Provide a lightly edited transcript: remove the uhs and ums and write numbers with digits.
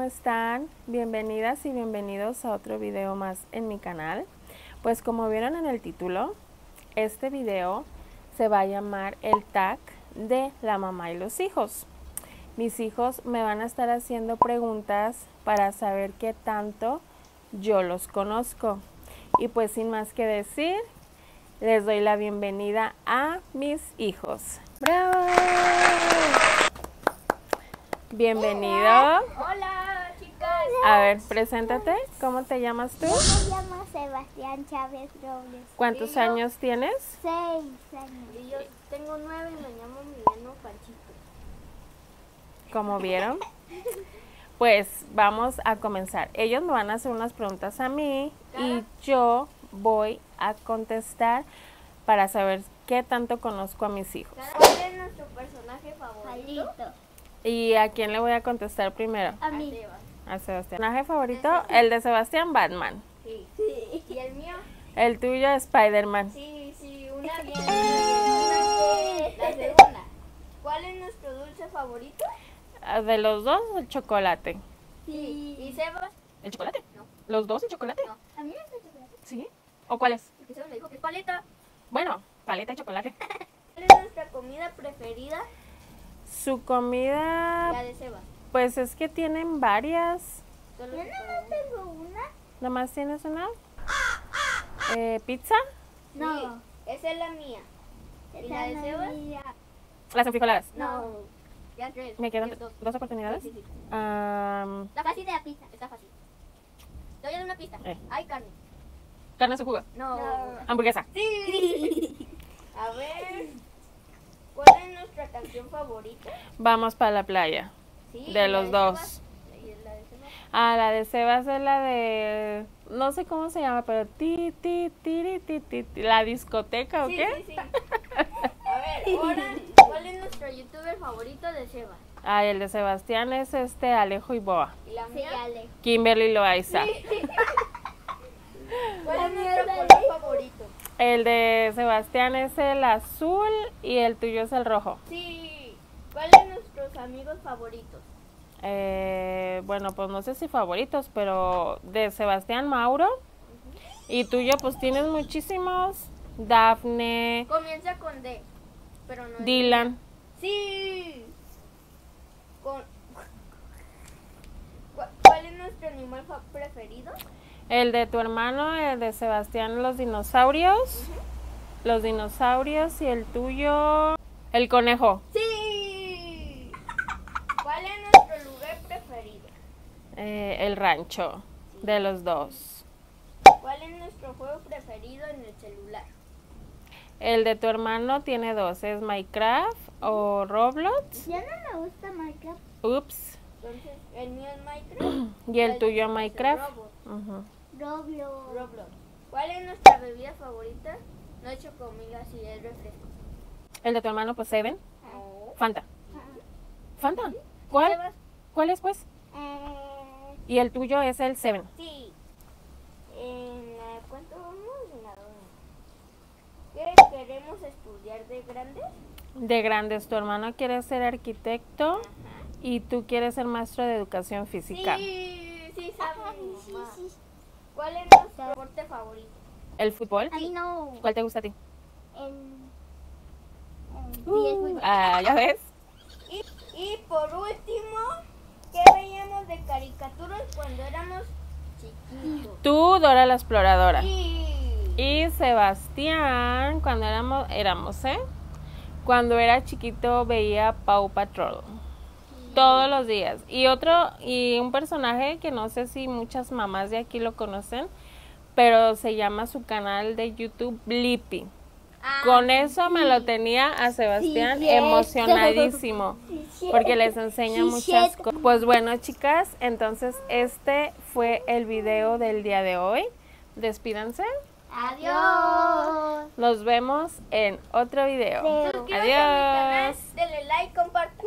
están? Bienvenidas y bienvenidos a otro video más en mi canal. Pues como vieron en el título, este video se va a llamar el tag de la mamá y los hijos. Mis hijos me van a estar haciendo preguntas para saber qué tanto yo los conozco. Y pues sin más que decir, les doy la bienvenida a mis hijos. ¡Bravo! Bienvenido. Hola, chicas. A ver, preséntate. ¿Cómo te llamas tú? Yo me llamo Sebastián Chávez Robles. ¿Cuántos años tienes? 6 años. Y yo tengo 9 y me llamo Emiliano Panchito. ¿Cómo vieron? Pues vamos a comenzar. Ellos me van a hacer unas preguntas a mí y yo voy a contestar para saber qué tanto conozco a mis hijos. ¿Cuál es nuestro personaje favorito? Palito. ¿Y a quién le voy a contestar primero? A mí. Sebas. A Sebastián. ¿Personaje favorito? El de Sebastián, Batman. Sí. ¿Y el mío? El tuyo, Spider-Man. Sí, una bien. La segunda. ¿Cuál es nuestro dulce favorito? De los dos, el chocolate. Sí. ¿Y Sebas? ¿El chocolate? No. ¿Los dos el chocolate? No. A mí me gusta chocolate. ¿Sí? ¿O cuál es? Porque Sebas me dijo que es paleta. Bueno, paleta y chocolate. ¿Cuál es nuestra comida preferida? Su La comida, de Sebas. pues es que tienen varias. Solo Yo se nada puede más una. tengo una. ¿Nomás tienes una? ¿Pizza? No. Sí, esa es la mía. ¿Y la de Esa no Sebas? es mía. Las enfrijoladas. No. Ya tres. ¿Me quedan Ya dos. dos oportunidades? Sí, sí, sí. La fácil de la pizza. Está fácil. Te voy a dar una pista. Eh. Hay carne. Carne en su jugo. No. Hamburguesa. Sí. A ver. ¿Cuál es nuestra canción favorita? Vamos para la playa. Sí, De la los dos. Sebas. ¿Y la de Sebas? Ah, la de Sebas es la de... No sé cómo se llama, pero ti, ¿la discoteca o Sí, qué? sí, sí. A ver, ahora, ¿cuál es nuestro youtuber favorito de Sebas? Ah, el de Sebastián es Alejo y Boa. ¿Y la Sí, mía? Ale. Kimberly Loaiza. ¿Cuál es mía nuestro es color favorito? El de Sebastián es el azul y el tuyo es el rojo. Sí. ¿Cuáles son nuestros amigos favoritos? Bueno, pues no sé si favoritos, pero de Sebastián, Mauro. Y tuyo, pues tienes muchísimos. Dafne, Comienza con D, pero no es Dylan. Sí. ¿Cuál es nuestro animal preferido? El de tu hermano, el de Sebastián, los dinosaurios. Los dinosaurios y el tuyo, el conejo. Sí. ¿Cuál es nuestro lugar preferido? El rancho de los dos. ¿Cuál es nuestro juego preferido en el celular? El de tu hermano tiene dos, es Minecraft o Roblox. Ya no me gusta Minecraft. Ups. Entonces, el mío es Minecraft. Y el de tuyo Sebas es Minecraft. Roblox. Ujú. Roblox. ¿Cuál es nuestra bebida favorita? No he hecho comida, si es refresco. El de tu hermano, pues Seven. No. Fanta. Fanta. ¿Cuál? Sebas? ¿Cuál es, pues? Y el tuyo es el Seven. Sí. ¿Cuánto vamos? En la ¿Qué queremos estudiar de grandes? De grandes, tu hermano quiere ser arquitecto Ajá. y tú quieres ser maestro de educación física. Sí, sabes. Sí, mamá. sí. ¿Cuál es nuestro deporte favorito? ¿El fútbol? A mí no. ¿Cuál te gusta a ti? Sí, es muy bueno. ¿Ya ves? Y por último, ¿qué veíamos de caricaturas cuando éramos chiquitos? Tú, Dora la exploradora. Sí. Y Sebastián, cuando cuando era chiquito veía Paw Patrol todos los días. Y un personaje que no sé si muchas mamás de aquí lo conocen, pero se llama su canal de YouTube Blippi. Con eso me lo tenía a Sebastián Sí, cierto. emocionadísimo, porque les enseña Sí, muchas cierto. cosas. Pues bueno, chicas, entonces este fue el video del día de hoy. Despídanse. Adiós. Nos vemos en otro video. Adiós. Suscríbanse a mi canal, Adiós. denle like, compartan.